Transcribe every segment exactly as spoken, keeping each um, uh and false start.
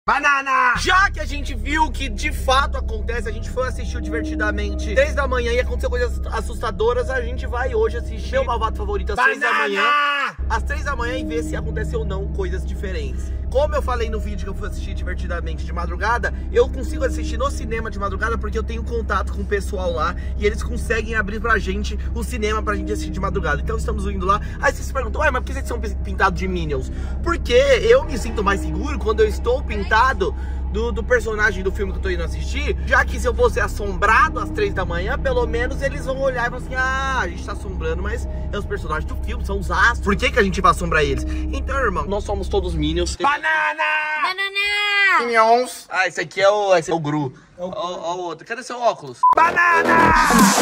Banana! Já que a gente viu que de fato acontece, a gente foi assistir o Divertidamente três da manhã e aconteceu coisas assustadoras, a gente vai hoje assistir Meu Malvado Favorito às três da manhã. Às três da manhã e ver se acontece ou não coisas diferentes. Como eu falei no vídeo que eu fui assistir Divertidamente de madrugada, eu consigo assistir no cinema de madrugada porque eu tenho contato com o pessoal lá e eles conseguem abrir pra gente o cinema pra gente assistir de madrugada. Então estamos indo lá. Aí vocês se perguntam, ué, mas por que vocês são pintados de Minions? Porque eu me sinto mais seguro quando eu estou pintado do, do personagem do filme que eu tô indo assistir, já que se eu fosse assombrado às três da manhã, pelo menos eles vão olhar e falar assim, ah, a gente tá assombrando, mas é os personagens do filme, são os astros. Por que que a gente vai assombrar eles? Então, irmão, nós somos todos Minions. Banana! Banana! Minions! Ah, esse aqui é o, esse é o Gru. Ó, ó o outro. Cadê seu óculos? Banana!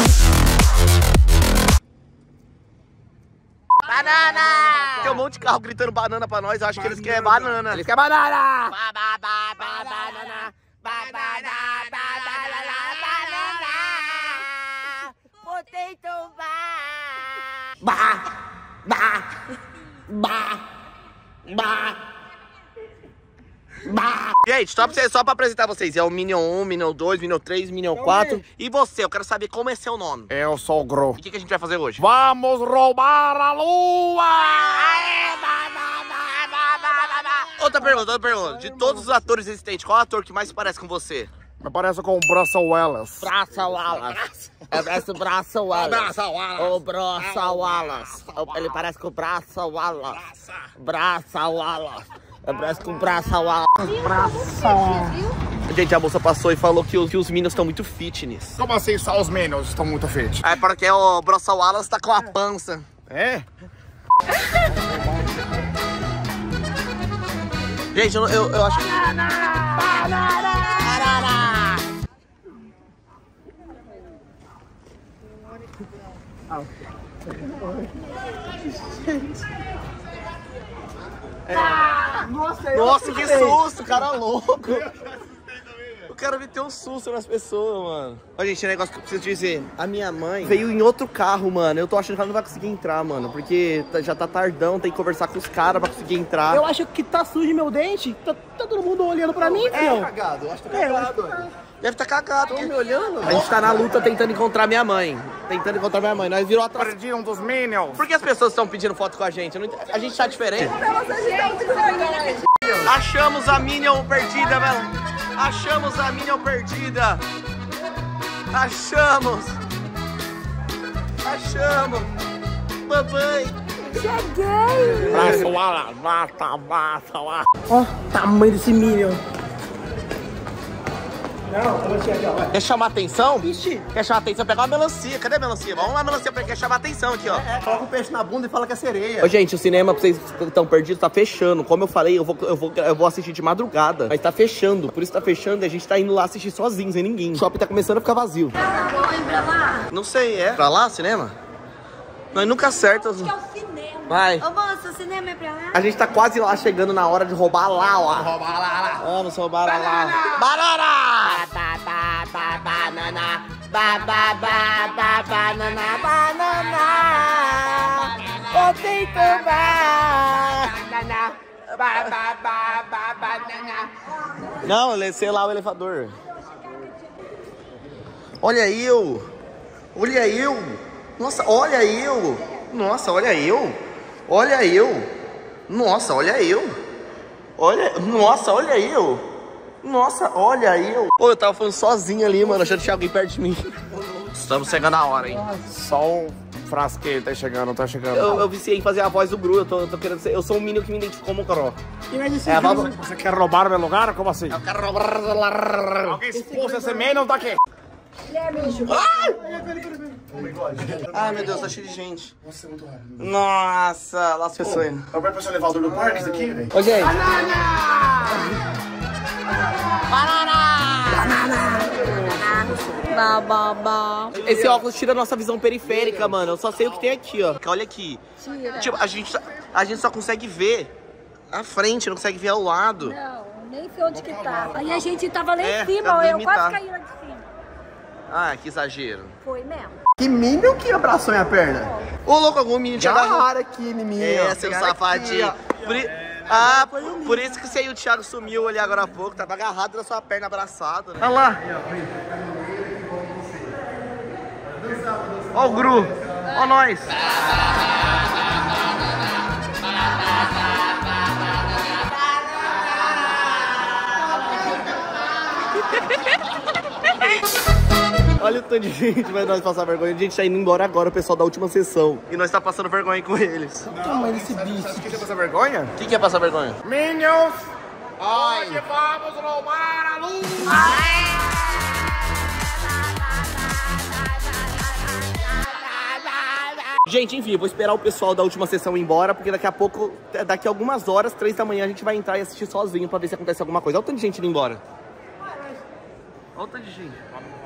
Banana! Tem um monte de carro gritando banana pra nós, eu acho banana. Que eles querem banana. Eles querem banana! Ba, ba, ba, ba, banana! Ba, ba, ba, ba, banana! Potato bar! Ba! Ba! Ba! Ba! Ba! Gente, só pra, vocês, só pra apresentar vocês, é o Minion um, Minion dois, Minion três, Minion quatro. E você, eu quero saber como é seu nome. Eu sou o Gru. E o que, que a gente vai fazer hoje? Vamos roubar a lua! Aê, ba, ba, ba, ba, ba, ba. Outra pergunta, outra pergunta. De todos os atores existentes, qual ator que mais se parece com você? Me parece com o Bruce Willis. Bruce Willis. Parece o Bruce Willis. O Bruce Willis. Ele parece com o Bruce Willis. Bruce Willis. Parece com o Bruce Willis. Gente, a moça passou e falou que os, que os Minions estão muito fitness. Como assim só os Minions estão muito fit? É porque o Bruce Willis tá com a pança. É? Gente, eu, eu, eu acho que... É. Nossa, Nossa que susto, cara louco. Eu quero meter um susto nas pessoas, mano. Ó, gente, um negócio que eu preciso dizer. A minha mãe veio em outro carro, mano. Eu tô achando que ela não vai conseguir entrar, mano. Porque já tá tardão, tem que conversar com os caras pra conseguir entrar. Eu acho que tá sujo meu dente. Tá, tá todo mundo olhando pra mim, é, filho. Cagado, eu acho que tá cagado, velho. Deve tá cagado. Tô me olhando. A gente tá na luta tentando encontrar minha mãe. Tentando encontrar minha mãe. Nós virou atrás. Perdiam dos Minions. Por que as pessoas estão pedindo foto com a gente? Não... A gente tá diferente. Achamos a Minion perdida, velho. Achamos a Minion perdida. Achamos. Achamos. Mamãe. Cheguei. Braço, ala, mata, mata, ala. Ó, tamanho desse Minion. Não, eu vou te aqui, ó. Quer chamar atenção? Ixi. Quer chamar atenção? Pegar uma melancia. Cadê a melancia? Vamos lá, melancia, pra quer chamar atenção aqui, ó. É, é, coloca o peixe na bunda e fala que é sereia. Ô, gente, o cinema, pra vocês que estão perdidos, tá fechando. Como eu falei, eu vou, eu, vou, eu vou assistir de madrugada. Mas tá fechando. Por isso tá fechando e a gente tá indo lá assistir sozinho, sem ninguém. O shopping tá começando a ficar vazio. Vamos pra lá? Não sei, é? Pra lá, cinema? Nós nunca acerta. Acho que é o cinema. Vai. Ô, moça, o cinema é pra lá? A gente tá quase lá, chegando na hora de roubar lá, ó. Roubar lá, lá. Vamos roubar lá. Banana! Ba, ba, ba, banana. Ba, ba, ba, ba, banana. Banana. Potato bar. Banana. Ba, ba, ba, ba, banana. Não, sei lá o elevador. Olha eu. Olha eu. Nossa, olha eu. Nossa, olha eu. Olha eu. Nossa, olha eu. Olha, nossa, olha eu. Nossa, olha eu. Pô, eu tava falando sozinho ali, mano, achando que tinha alguém perto de mim. Estamos chegando a hora, hein? Só um frasqueiro tá chegando, tá chegando. Eu, eu viciei em fazer a voz do Gru, eu tô, eu tô querendo ser. Eu sou um Minion que me identifico como um Coró. É, é, vamos... Você quer roubar meu lugar? Como assim? Eu quero roubar. Alguém expulsa esse Minion daqui. Ai, meu Deus, tá cheio de gente. Nossa, é muito raro. Nossa, lá as pessoas indo. Eu vou pra elevador do parque, isso aqui, velho. Ô, gente. Ba, ba, ba. Esse óculos tira a nossa visão periférica, mano. Eu só sei o que tem aqui, ó. Olha aqui. Tira. Tipo, a gente, a gente só consegue ver a frente, não consegue ver ao lado. Não, nem sei onde que tá. Aí a gente tava lá É, em cima, tá eu limitado. quase caí lá de cima. Ah, que exagero. Foi mesmo. Que Minion que abraçou minha perna? Ô, louco, algum menino tinha agarrado. Cara aqui em mim, É, ó. seu Cara safadinho. aqui, Por, i- Ah, por isso que você e o Thiago sumiu ali agora há pouco. Tava agarrado na sua perna, abraçado, né? Olha lá. Ó o Gru. Ó nós. Olha o tanto de gente, vai nós passar vergonha. A gente tá indo embora agora, o pessoal da última sessão. E nós tá passando vergonha com eles. Que tamanho desse bicho? Quer passar vergonha? Quem quer passar vergonha? Minions! Hoje vamos roubar a luz! Gente, enfim, eu vou esperar o pessoal da última sessão ir embora, porque daqui a pouco, daqui a algumas horas, três da manhã, a gente vai entrar e assistir sozinho pra ver se acontece alguma coisa. Olha o tanto de gente indo embora. Olha o tanto de gente.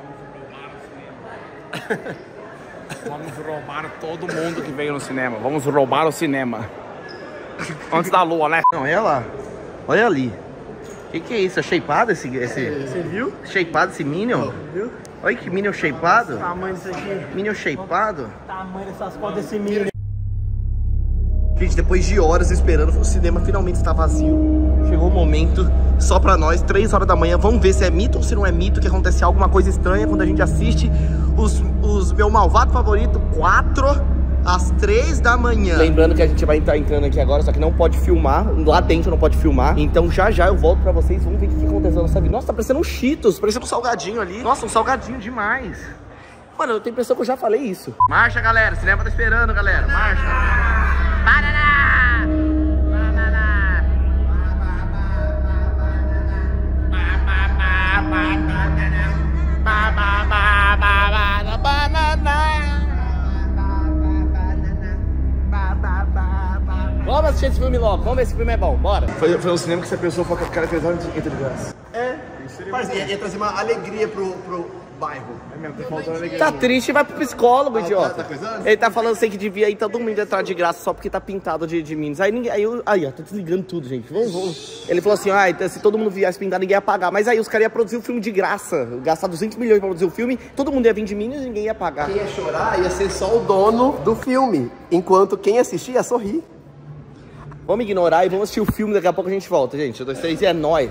Vamos roubar todo mundo que veio no cinema. Vamos roubar o cinema. Antes da lua, né? Não, olha lá. Olha ali. O que, que é isso? É shapeado esse, esse... Você viu? Shapeado esse Minion? Viu? Olha que Minion shapeado. O tamanho disso aqui. Minion shapeado. O tamanho dessas fotos desse Minion. Gente, depois de horas esperando, o cinema finalmente está vazio. Chegou o momento, só pra nós, três horas da manhã. Vamos ver se é mito ou se não é mito, que acontece alguma coisa estranha quando a gente assiste os, os meu malvado favorito, quatro às três da manhã. Lembrando que a gente vai estar entrando aqui agora, só que não pode filmar, lá dentro não pode filmar. Então já já eu volto pra vocês, vamos ver o que aconteceu, sabe? Nossa, tá parecendo um Cheetos, parecendo um salgadinho ali. Nossa, um salgadinho demais. Mano, eu tenho a impressão que eu já falei isso. Marcha, galera, o cinema tá esperando, galera, marcha. Banana! Banana! Vamos assistir esse filme logo, vamos ver se esse filme é bom, bora. Foi, foi um cinema que se a pessoa for com a cara três horas, entra de graça. É, Parece ia, ia trazer uma alegria pro, pro bairro. É mesmo, tá faltando alegria. tá triste, vai pro psicólogo, idiota. tá coisando? Ele tá falando assim que devia ir todo mundo entrar de graça só porque tá pintado de, de Minions. Aí ninguém. Aí, eu, aí, ó, tá desligando tudo, gente. Vamos, vamos. Ele falou assim: ah, se todo mundo viesse pintar, ninguém ia pagar. Mas aí os caras iam produzir o filme de graça. Gastar duzentos milhões pra produzir o filme, todo mundo ia vir de Minions e ninguém ia pagar. Quem ia chorar ia ser só o dono do filme, enquanto quem assistia ia sorrir. Vamos ignorar e vamos assistir o filme, daqui a pouco a gente volta, gente. Um, dois, três e é nóis.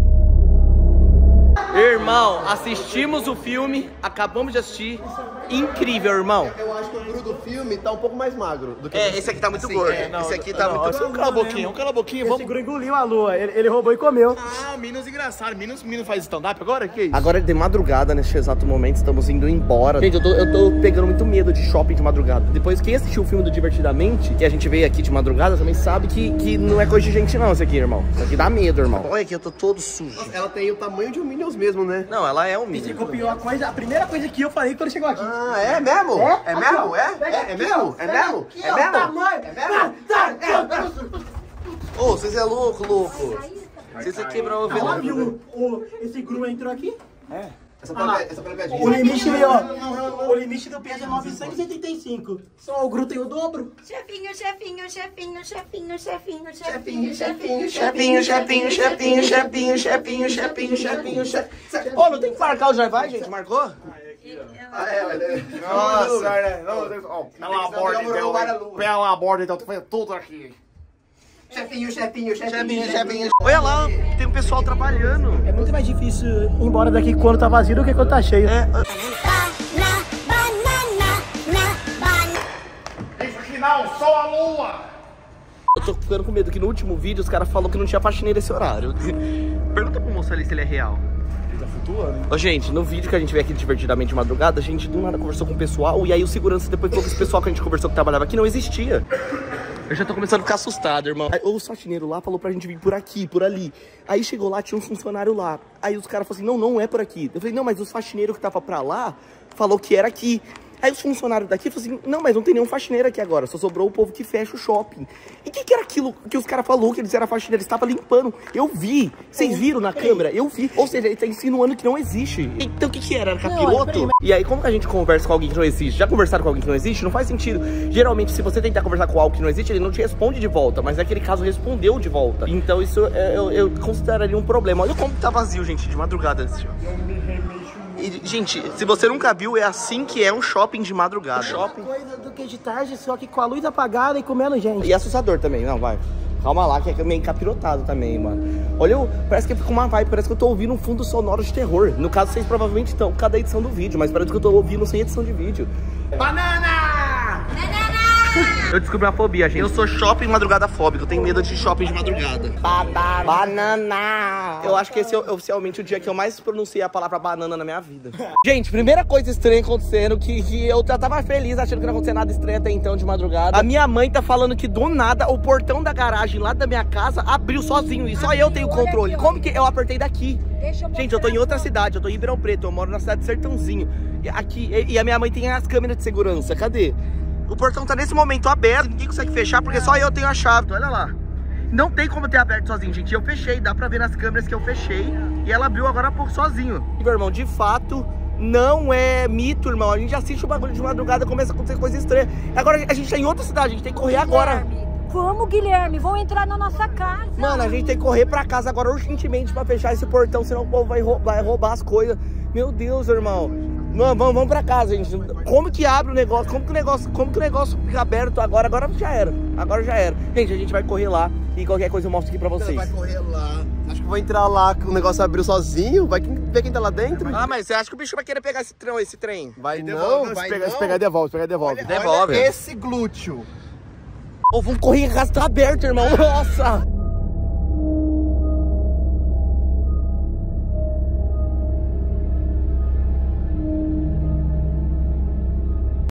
Irmão, assistimos o filme, acabamos de assistir. Incrível, irmão. Eu acho que o Gru do filme tá um pouco mais magro do que É, esse aqui tá muito gordo. é, esse aqui tá Não, muito só um cala a boquinha, um cala a boquinha, Esse vamos. Gru engoliu a lua. Ele, ele roubou e comeu. Ah, Minas engraçado. Minas, Minas faz stand-up agora? Que isso? Agora é de madrugada, neste exato momento, estamos indo embora. Gente, eu tô, eu tô pegando muito medo de shopping de madrugada. Depois, quem assistiu o filme do Divertidamente, que a gente veio aqui de madrugada, também sabe que, que não é coisa de gente não, isso aqui, irmão. Isso aqui dá medo, irmão. Olha aqui, eu tô todo sujo. ela tem o tamanho de um Minions mesmo, né? Não, ela é um Você Minion. copiou a coisa, a primeira coisa que eu falei quando chegou aqui. Ah, é mesmo? É? É Aqui, mesmo? ó. É? Pega É, é aqui, mesmo? ó. É Pega mesmo? aqui, É ó, mesmo? tamanho. É mesmo? Tá, tá, tá. Ô, vocês é louco, louco. Vocês é quebrou o Ó, vidro. viu? O, esse Gru entrou aqui. Essa Ah, pele- essa pele é O limite, ó, o limite do peso é novecentos e oitenta e cinco. Só o Gru tem o dobro. Chefinho, chefinho, chefinho, chefinho, chefinho, Chefinho, chefinho, chefinho, Chefinho, chefinho, chefinho, chefinho, chefinho, chefinho, chefinho, chefinho. Ô, não tem que marcar o já vai, gente? Marcou? Ah, é, mas é. Nossa, é, não, ó, pela borda Vamos então, roubar a lua. pela borda então, tu fez tudo aqui. Chefinho, chefinho, chefinho, Chefinho, chefinho. Olha lá, tem um pessoal trabalhando. É muito mais difícil ir embora daqui quando tá vazio do que quando tá cheio. É, Isso aqui não, só a lua. eu tô ficando com medo que no último vídeo os caras falaram que não tinha faxineira esse horário. Pergunta pro moço ali se ele é real. Tá flutuando, hein? Ô, gente, no vídeo que a gente veio aqui Divertidamente de madrugada, a gente do nada conversou com o pessoal e aí o segurança depois falou que esse pessoal que a gente conversou que trabalhava aqui não existia. Eu já tô começando a ficar assustado, irmão. Aí, o faxineiro lá falou pra gente vir por aqui, por ali. Aí chegou lá, tinha um funcionário lá. Aí os caras falaram assim, não, não é por aqui. Eu falei, não, mas os faxineiros que tava pra lá falou que era aqui. Aí os funcionários daqui falaram assim, não, mas não tem nenhum faxineiro aqui agora, só sobrou o povo que fecha o shopping. E o que, que era aquilo que os caras falaram que eles eram faxineiros? Eles estavam limpando. Eu vi. Vocês viram na câmera? Eu vi. Ou seja, ele tá insinuando que não existe. Então o que que era? Era capiroto? peraí, E aí, como que a gente conversa com alguém que não existe? Já conversaram com alguém que não existe? Não faz sentido. Geralmente, se você tentar conversar com algo que não existe, ele não te responde de volta. Mas naquele caso, respondeu de volta. Então isso é, eu, eu consideraria um problema. Olha como tá vazio, gente, de madrugada. Assim, ó. E, gente, se você nunca viu, é assim que é um shopping de madrugada. Shopping. Coisa do que de tarde, só que com a luz apagada e comendo gente. E assustador também, não, vai. Calma lá, que é meio encapirotado também, mano. Olha, eu, parece que fica uma vibe, parece que eu tô ouvindo um fundo sonoro de terror. No caso, vocês provavelmente estão por causa da edição do vídeo, mas parece que eu tô ouvindo sem edição de vídeo. Banana! Banana! Eu descobri uma fobia, gente. Eu sou shopping madrugada fóbico, eu tenho medo de shopping de madrugada. Banana! Banana! Eu acho que esse é oficialmente o dia que eu mais pronunciei a palavra banana na minha vida. Gente, primeira coisa estranha acontecendo, que, que eu já tava feliz achando que não acontecia nada estranho até então de madrugada. A minha mãe tá falando que do nada o portão da garagem lá da minha casa abriu sozinho e só eu tenho controle. Como que eu apertei daqui? Gente, eu tô em outra cidade, eu tô em Ribeirão Preto, eu moro na cidade de Sertãozinho. E, aqui, e, e a minha mãe tem as câmeras de segurança, cadê? O portão tá nesse momento aberto, ninguém consegue fechar porque só eu tenho a chave, olha lá. Não tem como ter aberto sozinho, gente. Eu fechei, dá pra ver nas câmeras que eu fechei. E ela abriu agora há pouco sozinho. Meu irmão, de fato, não é mito, irmão. A gente assiste o bagulho de madrugada, começa a acontecer coisa estranha. Agora a gente tá em outra cidade, a gente tem que correr agora. Vamos, Guilherme, vão entrar na nossa casa. Mano, a gente tem que correr pra casa agora urgentemente pra fechar esse portão, senão o povo vai roubar, vai roubar as coisas. Meu Deus, irmão. Não, vamos, vamos pra casa, gente. Como que abre o negócio? Como que o negócio, como que o negócio fica aberto agora? Agora já era. Agora já era. Gente, a gente vai correr lá e qualquer coisa eu mostro aqui pra vocês. Vai correr lá. Acho que eu vou entrar lá, que o negócio abriu sozinho. Vai ver quem tá lá dentro. Ah, mas você acha que o bicho vai querer pegar esse trem? Esse trem? Vai devolve, não, vai se pegar, não. Se pegar, devolve, se pegar, devolve. Olha, devolve. olha esse glúteo. Ô, vamos correr, a casa tá aberta, irmão. Nossa!